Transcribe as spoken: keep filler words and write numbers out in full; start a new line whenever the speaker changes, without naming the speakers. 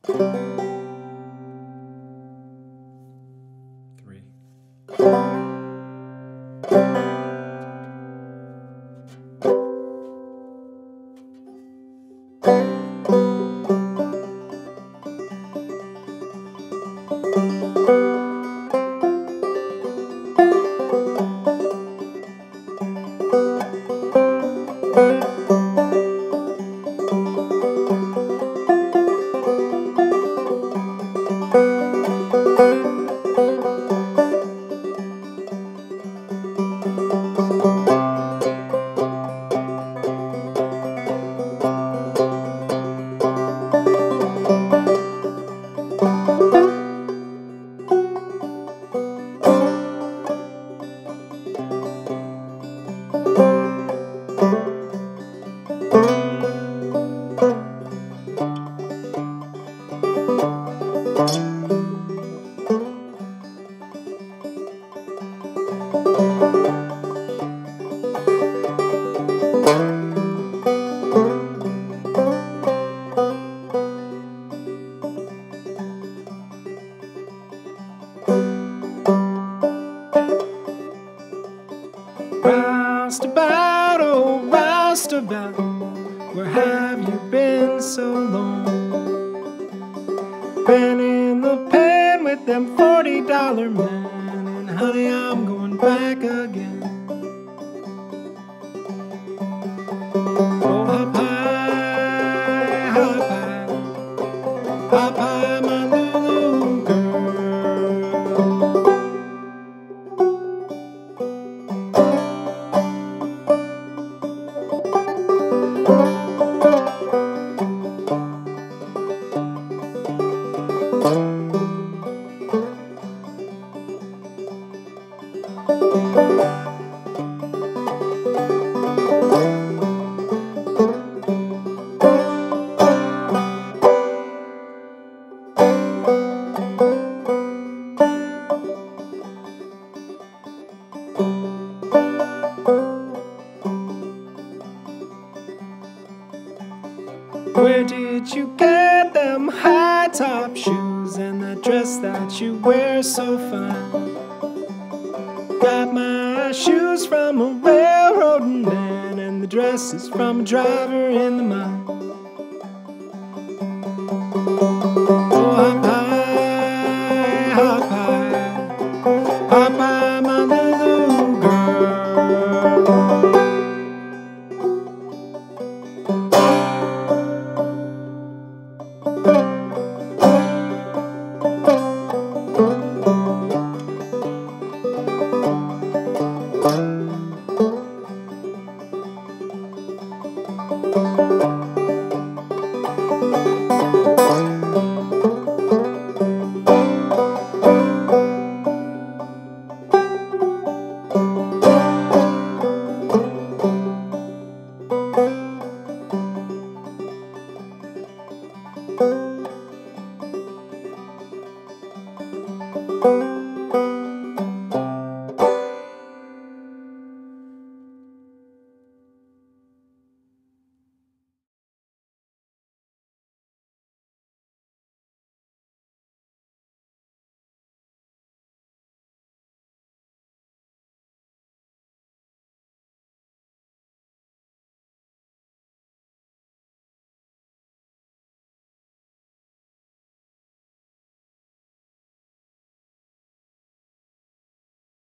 Three. Roustabout, oh roustabout, where have you been so long? Been in the pen with them forty dollar men, and honey, I'm going back again. Oh, hop high, hop high, hop high, my little girl. Where did you get them high-top shoes and that dress that you wear so fine? Got my shoes from a railroading man, and the dress is from a driver in the mine. Oh, hop high, hop high, hop high, my little girl. Thank you.